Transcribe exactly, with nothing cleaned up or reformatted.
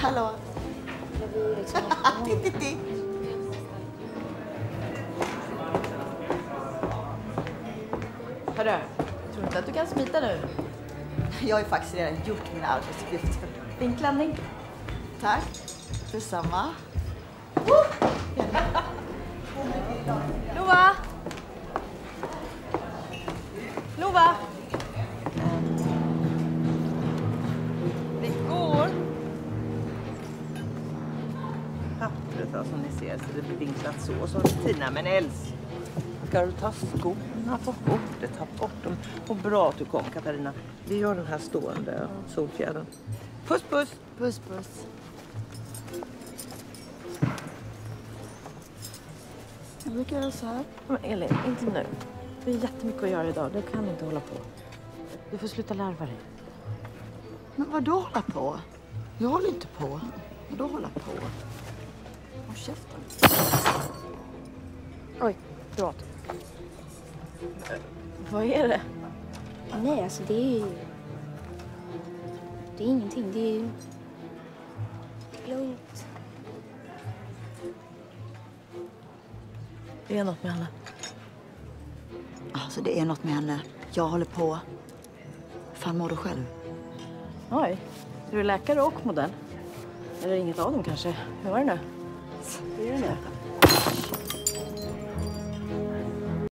Hallå. Titti, titti. Hörru, tror du inte att du kan smita nu? Jag har ju faktiskt redan gjort mina arbetsuppgifter. Fin klänning. Tack. Detsamma. Lova! Lova! Det går. Pappret då, som ni ser, så det blir vinklat så. Och så Tina, men Els, ska du ta skorna på bordet, ta bort dem. Och bra att du kom, Katarina. Vi gör den här stående solfjädern. Puss, puss! Puss, puss. Jag brukar göra så här. Men Elin, inte nu. Det är jättemycket att göra idag. Du kan inte hålla på. Du får sluta larva dig. Men vad då hålla på? Jag håller inte på. Vad då hålla på? Håll käften. Oj, förlåt. Vad är det? Nej, alltså det är ju... Det är ingenting. Det är ju... Det är lugnt. Det är något med henne. Alltså det är något med henne. Jag håller på. Fan mår du själv? Oj, är du läkare och modell? Eller inget av dem kanske? Hur var det nu? Hur är det nu?